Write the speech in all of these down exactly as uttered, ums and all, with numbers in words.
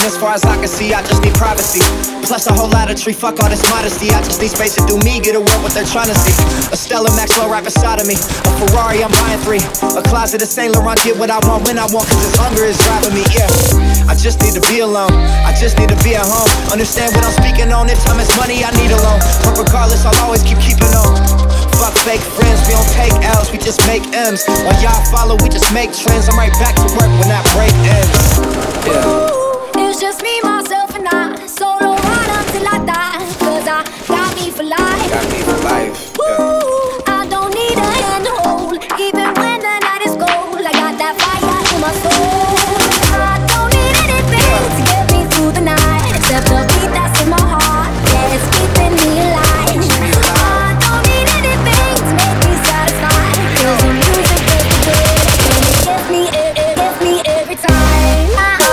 And as far as I can see, I just need privacy. Plus a whole lot of tree, fuck all this modesty. I just need space to do me, get away what they're trying to see. A Stella Maxwell right beside of me. A Ferrari, I'm buying three. A closet of Saint Laurent, get what I want when I want, cause this hunger is driving me, yeah. I just need to be alone, I just need to be at home. Understand what I'm speaking on, if time is money, I need a loan. But regardless, I'll always keep keeping on. Fuck fake friends, we don't take L's, we just make M's. While y'all follow, we just make trends. I'm right back to work when that break ends. Yeah. Ooh, it's just me, myself, and I. Solo ride until I die, cause I got me for life. Got me for life, yeah. Ooh, I don't need a hand to hold, even when the night is cold. I got that fire in my soul. I don't need anything to get me through the night, except the beat that's in my heart, yeah, it's keeping me alive. I don't need anything to make me satisfied, cause the music is the good, and it gets me, it, it gets me every time.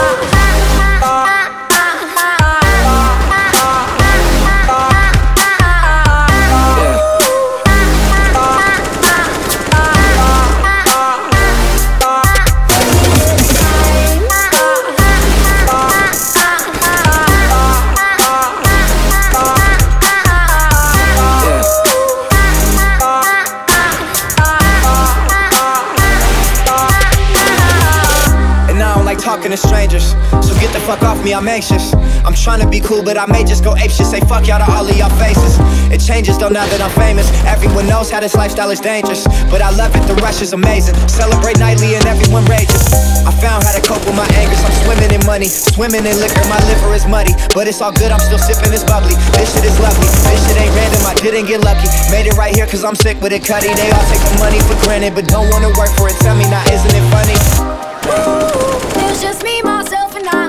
Talking to strangers, so get the fuck off me, I'm anxious. I'm trying to be cool, but I may just go apeshit. Say fuck y'all to all of y'all faces. It changes though now that I'm famous. Everyone knows how this lifestyle is dangerous, but I love it, the rush is amazing. Celebrate nightly and everyone rages. I found how to cope with my anger, so I'm swimming in money, swimming in liquor, my liver is muddy. But it's all good, I'm still sipping this bubbly. This shit is lovely, this shit ain't random, I didn't get lucky. Made it right here cause I'm sick with it, cutty. They all take the money for granted, but don't wanna work for it. Tell me now, isn't it funny? Ooh, it's just me, myself, and I.